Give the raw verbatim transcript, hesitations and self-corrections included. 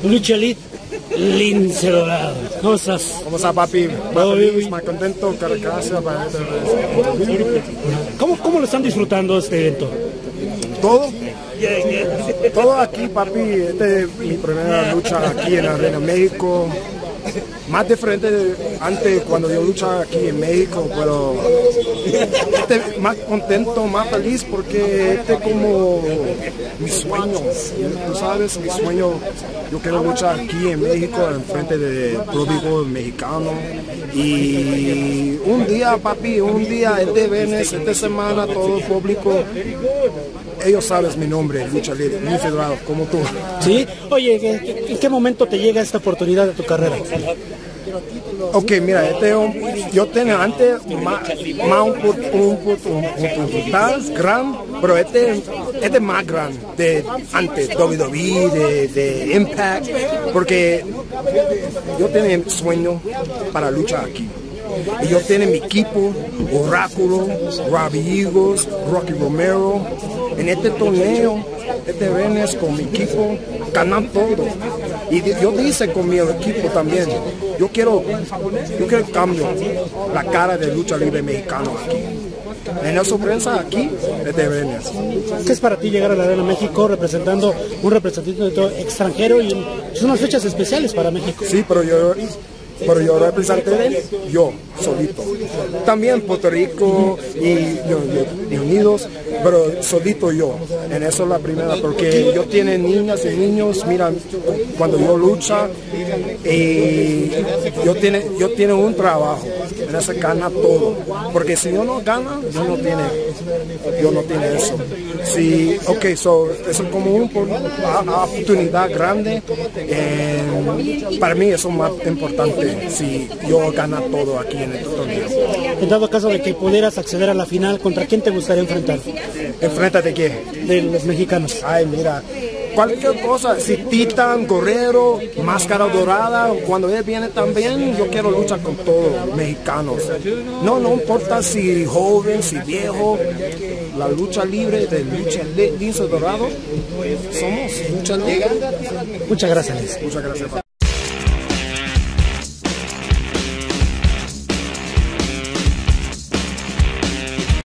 Lucha Elite, Lince Dorado. ¿Cómo estás? ¿Cómo estás, papi? Más feliz, más contento, gracias. ¿Cómo, ¿Cómo lo están disfrutando este evento? Todo, todo aquí, papi. Esta es mi primera lucha aquí en la Arena México. Más diferente de antes cuando yo luchaba aquí en México, pero este, más contento, más feliz porque este es como mi sueño, tú sabes, mi sueño. Yo quiero luchar aquí en México en frente de público mexicano y un día, papi, un día este viernes, esta semana, todo el público, ellos saben mi nombre, Lucha Libre, Lince Dorado, como tú. Sí, oye, ¿en qué momento te llega esta oportunidad de tu carrera? Ok, mira, este un, yo tenía antes más, más un oportunidad grande, pero este, este es más grande de antes, W W E, de, de Impact, porque yo tenía sueño para luchar aquí. Y yo tengo mi equipo, Oráculo, Robbie Eagles, Rocky Romero. En este torneo, este viernes con mi equipo, ganan todo. Y yo dice con mi equipo también, yo quiero, yo quiero cambio la cara de lucha libre mexicano aquí. En la sorpresa aquí, este viernes. ¿Qué es para ti llegar a la Arena México representando un representante extranjero y son unas fechas especiales para México? Sí, pero yo... Pero yo representé yo, solito. También Puerto Rico y, y, y Unidos, pero solito yo. En eso es la primera, porque yo tiene niñas y niños, mira, cuando yo lucha, y yo tiene, yo tiene un trabajo, en ese gana todo. Porque si yo no gana, yo no tiene, yo no tiene eso. Sí, ok, so, eso es como una oportunidad grande. Eh, para mí eso es más importante. Si yo gano todo aquí en este torneo. En dado caso de que pudieras acceder a la final, ¿contra quién te gustaría enfrentar? ¿Enfrenta de qué? De los mexicanos. Ay, mira, cualquier cosa, si Titan, Guerrero, Máscara Dorada, cuando él viene también, yo quiero luchar con todos los mexicanos. No, no importa si joven, si viejo, la lucha libre de Lucha Lince Dorado, somos lucha libre. Muchas gracias, Liz. Muchas gracias.